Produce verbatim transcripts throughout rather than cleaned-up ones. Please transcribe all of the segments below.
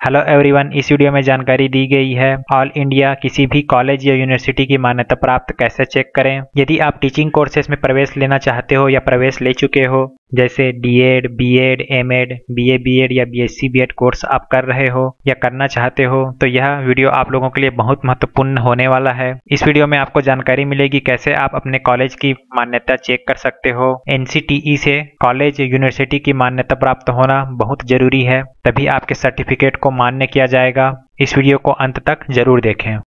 Hello everyone, इस video में जानकारी दी गई है ऑल इंडिया किसी भी कॉलेज या यूनिवर्सिटी की मान्यता प्राप्त कैसे चेक करें। यदि आप टीचिंग कोर्सेज में प्रवेश लेना चाहते हो या प्रवेश ले चुके हो, जैसे DEd, BEd, MEd, BA BEd या बीएससी बीएड कोर्स आप कर रहे हो या करना चाहते हो, तो यह वीडियो आप लोगों के लिए बहुत महत्वपूर्ण होने वाला है। इस वीडियो में आपको जानकारी मिलेगी कैसे आप अपने कॉलेज की मान्यता चेक कर सकते हो। एनसीटीई से कॉलेज या यूनिवर्सिटी की मान्यता प्राप्त होना बहुत जरूरी है, तभी आपके सर्टिफिकेट को मान्य किया जाएगा। इस वीडियो को अंत तक जरूर देखें।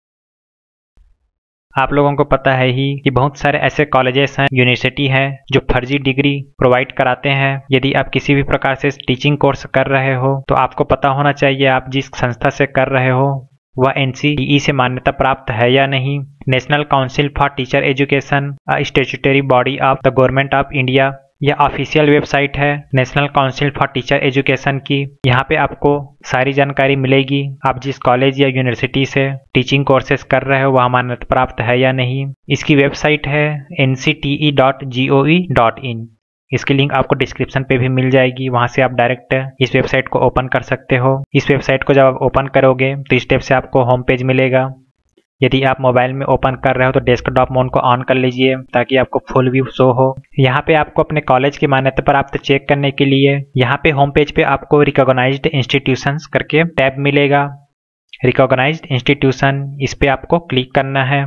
आप लोगों को पता है ही कि बहुत सारे ऐसे कॉलेजेस हैं, यूनिवर्सिटी हैं जो फर्जी डिग्री प्रोवाइड कराते हैं। यदि आप किसी भी प्रकार से टीचिंग कोर्स कर रहे हो तो आपको पता होना चाहिए आप जिस संस्था से कर रहे हो वह एनसीटीई से मान्यता प्राप्त है या नहीं। National council for teacher education, a statutory body of the government of India, यह ऑफिशियल वेबसाइट है national council for teacher education की। यहाँ पे आपको सारी जानकारी मिलेगी आप जिस कॉलेज या यूनिवर्सिटी से टीचिंग कोर्सेज कर रहे हो वह मान्यता प्राप्त है या नहीं। इसकी वेबसाइट है N C T E dot G O V dot in. इसकी लिंक आपको डिस्क्रिप्शन पे भी मिल जाएगी, वहाँ से आप डायरेक्ट इस वेबसाइट को ओपन कर सकते हो। इस वेबसाइट को जब आप ओपन करोगे तो इस स्टेप से आपको होम पेज मिलेगा। यदि आप मोबाइल में ओपन कर रहे हो तो डेस्कटॉप मोड को ऑन कर लीजिए ताकि आपको फुल व्यू शो हो। यहाँ पे आपको अपने कॉलेज की मान्यता प्राप्त चेक करने के लिए यहाँ पे होम पेज पे आपको रिकॉग्नाइज्ड इंस्टीट्यूशंस करके टैब मिलेगा। रिकॉग्नाइज्ड इंस्टीट्यूशन, इस पे आपको क्लिक करना है।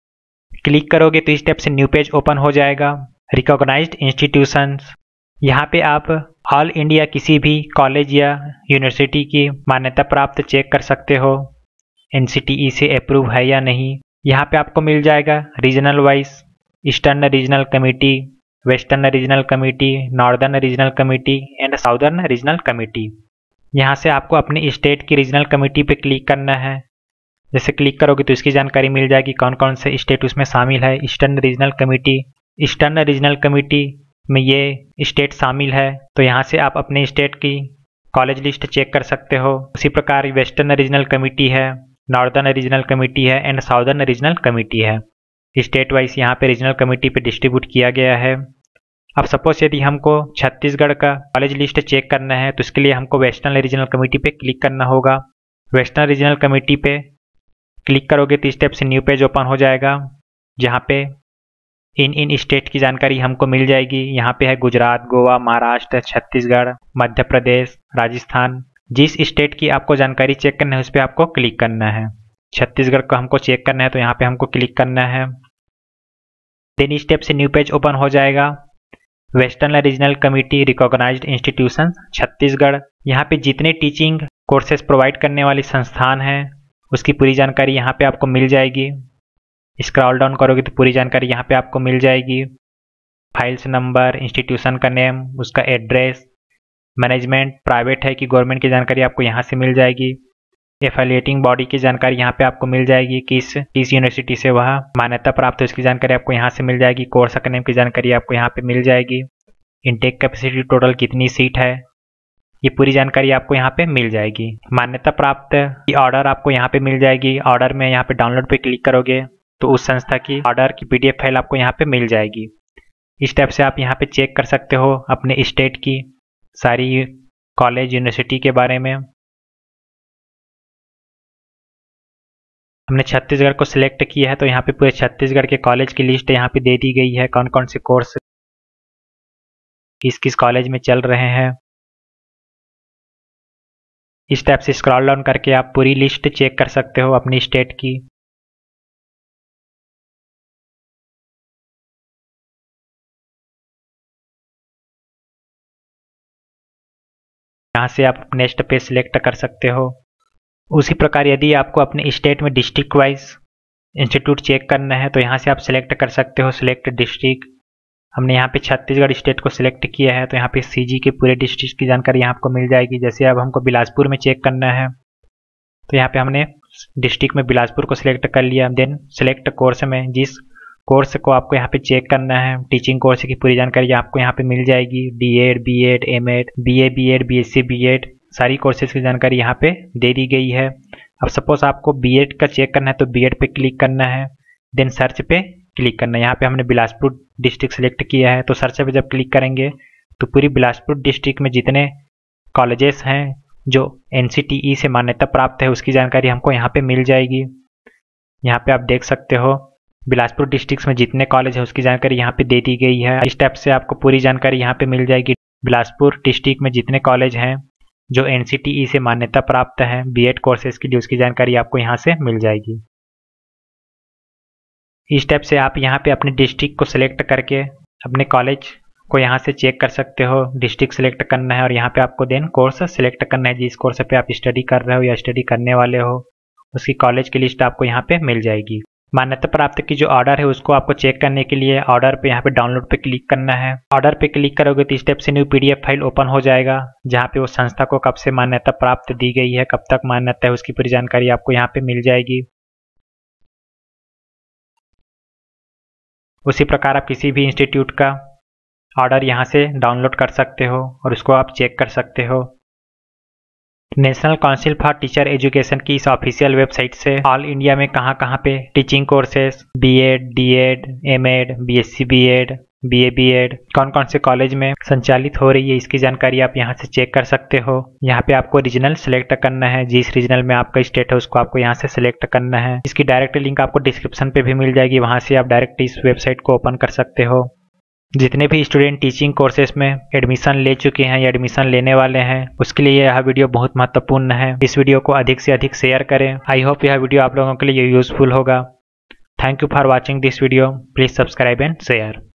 क्लिक करोगे तो इस टैब से न्यू पेज ओपन हो जाएगा। रिकॉग्नाइज्ड इंस्टीट्यूशंस, यहाँ पे आप ऑल इंडिया किसी भी कॉलेज या यूनिवर्सिटी की मान्यता प्राप्त चेक कर सकते हो एनसीटीई से अप्रूव है या नहीं। यहाँ पे आपको मिल जाएगा regional wise, eastern regional committee, western regional committee, northern regional committee and southern regional committee. यहाँ से आपको अपने स्टेट की रीजनल कमेटी पे क्लिक करना है। जैसे क्लिक करोगे तो इसकी जानकारी मिल जाएगी कौन कौन से स्टेट उसमें शामिल है। Eastern regional committee, eastern regional committee में ये स्टेट शामिल है, तो यहाँ से आप अपने स्टेट की कॉलेज लिस्ट चेक कर सकते हो। उसी प्रकार वेस्टर्न रीजनल कमेटी है, नॉर्दर्न रीजनल कमेटी है एंड साउदर्न रीजनल कमेटी है। स्टेट वाइज यहाँ पे रीजनल कमेटी पे डिस्ट्रीब्यूट किया गया है। अब सपोज यदि हमको छत्तीसगढ़ का कॉलेज लिस्ट चेक करना है तो इसके लिए हमको वेस्टर्न रीजनल कमेटी पे क्लिक करना होगा। वेस्टर्न रीजनल कमेटी पे क्लिक करोगे तो स्टेप से न्यू पेज ओपन हो जाएगा, जहाँ पे इन इन स्टेट की जानकारी हमको मिल जाएगी। यहाँ पे है गुजरात, गोवा, महाराष्ट्र, छत्तीसगढ़, मध्य प्रदेश, राजस्थान। जिस स्टेट की आपको जानकारी चेक करना है उस पर आपको क्लिक करना है। छत्तीसगढ़ को हमको चेक करना है तो यहाँ पे हमको क्लिक करना है। देन स्टेप से न्यू पेज ओपन हो जाएगा। Western regional committee recognised institution Chhattisgarh, यहाँ पे जितने टीचिंग कोर्सेज प्रोवाइड करने वाली संस्थान हैं उसकी पूरी जानकारी यहाँ पे आपको मिल जाएगी। स्क्रॉल डाउन करोगे तो पूरी जानकारी यहाँ पे आपको मिल जाएगी। फाइल्स नंबर, इंस्टीट्यूशन का नेम, उसका एड्रेस, मैनेजमेंट प्राइवेट है कि गवर्नमेंट की जानकारी आपको यहाँ से मिल जाएगी। एफिलिएटिंग बॉडी की जानकारी यहाँ पे आपको मिल जाएगी, किस किस यूनिवर्सिटी से वह मान्यता प्राप्त है उसकी जानकारी आपको यहाँ से मिल जाएगी। कोर्स का नेम की जानकारी आपको यहाँ पे मिल जाएगी। इनटेक कैपेसिटी टोटल कितनी सीट है ये पूरी जानकारी आपको यहाँ पे मिल जाएगी। मान्यता प्राप्त की ऑर्डर आपको यहाँ पे मिल जाएगी। ऑर्डर में यहाँ पे डाउनलोड पे क्लिक करोगे तो उस संस्था की ऑर्डर की पीडीएफ फाइल आपको यहाँ पे मिल जाएगी। इस टाइप से आप यहाँ पे चेक कर सकते हो अपने स्टेट की सारी कॉलेज यूनिवर्सिटी के बारे में। हमने छत्तीसगढ़ को सिलेक्ट किया है तो यहाँ पे पूरे छत्तीसगढ़ के कॉलेज की लिस्ट यहाँ पे दे दी गई है, कौन कौन से कोर्स किस किस कॉलेज में चल रहे हैं। इस टाइप से स्क्रॉल डाउन करके आप पूरी लिस्ट चेक कर सकते हो अपनी स्टेट की। यहाँ से आप नेक्स्ट पे सिलेक्ट कर सकते हो। उसी प्रकार यदि आपको अपने स्टेट में डिस्ट्रिक्ट वाइज इंस्टीट्यूट चेक करना है तो यहाँ से आप सिलेक्ट कर सकते हो सिलेक्ट डिस्ट्रिक्ट। हमने यहाँ पे छत्तीसगढ़ स्टेट को सिलेक्ट किया है तो यहाँ पे सीजी के पूरे डिस्ट्रिक्ट की जानकारी यहाँ आपको मिल जाएगी। जैसे अब हमको बिलासपुर में चेक करना है तो यहाँ पे हमने डिस्ट्रिक्ट में बिलासपुर को सिलेक्ट कर लिया। देन सिलेक्ट कोर्स में जिस कोर्स को आपको यहाँ पे चेक करना है टीचिंग कोर्स की पूरी जानकारी आपको यहाँ पे मिल जाएगी। DEd, BEd, MEd, BA BEd, BSc BEd सारी कोर्सेज की जानकारी यहाँ पे दे दी गई है। अब सपोज आपको बीएड का चेक करना है तो बीएड पे क्लिक करना है, देन सर्च पे क्लिक करना है। यहाँ पे हमने बिलासपुर डिस्ट्रिक्ट सेलेक्ट किया है तो सर्च पे जब क्लिक करेंगे तो पूरी बिलासपुर डिस्ट्रिक्ट में जितने कॉलेजेस हैं जो एन सी टी ई से मान्यता प्राप्त है उसकी जानकारी हमको यहाँ पे मिल जाएगी। यहाँ पे आप देख सकते हो बिलासपुर डिस्ट्रिक्ट में जितने कॉलेज है उसकी जानकारी यहाँ पे दे दी गई है। इस टाइप से आपको पूरी जानकारी यहाँ पे मिल जाएगी। बिलासपुर डिस्ट्रिक्ट में जितने कॉलेज हैं जो एन सी टी ई से मान्यता प्राप्त हैं बी एड कोर्सेज के लिए, उसकी जानकारी आपको यहाँ से मिल जाएगी। इस टाइप से आप यहाँ पे अपने डिस्ट्रिक्ट को सिलेक्ट करके अपने कॉलेज को यहाँ से चेक कर सकते हो। डिस्ट्रिक्ट सिलेक्ट करना है और यहाँ पे आपको देन कोर्स सिलेक्ट करना है। जिस कोर्स पे आप स्टडी कर रहे हो या स्टडी करने वाले हो उसकी कॉलेज की लिस्ट आपको यहाँ पे मिल जाएगी। मान्यता प्राप्त की जो ऑर्डर है उसको आपको चेक करने के लिए ऑर्डर पे यहाँ पे डाउनलोड पे क्लिक करना है। ऑर्डर पे क्लिक करोगे तो इस टाइप से न्यू पीडीएफ फाइल ओपन हो जाएगा, जहाँ पे वो संस्था को कब से मान्यता प्राप्त दी गई है, कब तक मान्यता है, उसकी पूरी जानकारी आपको यहाँ पे मिल जाएगी। उसी प्रकार आप किसी भी इंस्टीट्यूट का ऑर्डर यहाँ से डाउनलोड कर सकते हो और उसको आप चेक कर सकते हो। National council for teacher education की इस ऑफिशियल वेबसाइट से ऑल इंडिया में कहाँ कहाँ पे teaching courses BEd, DEd, MEd, BSc BEd, BA BEd कौन कौन से कॉलेज में संचालित हो रही है इसकी जानकारी आप यहाँ से चेक कर सकते हो। यहाँ पे आपको रीजनल सेलेक्ट करना है, जिस रीजनल में आपका स्टेट है उसको आपको यहाँ से सिलेक्ट करना है। इसकी डायरेक्ट लिंक आपको डिस्क्रिप्शन पे भी मिल जाएगी, वहाँ से आप डायरेक्ट इस वेबसाइट को ओपन कर सकते हो। जितने भी स्टूडेंट टीचिंग कोर्सेज में एडमिशन ले चुके हैं या एडमिशन लेने वाले हैं उसके लिए यह वीडियो बहुत महत्वपूर्ण है। इस वीडियो को अधिक से अधिक शेयर करें। आई होप यह वीडियो आप लोगों के लिए यूजफुल होगा। Thank you for watching this video. Please subscribe and share.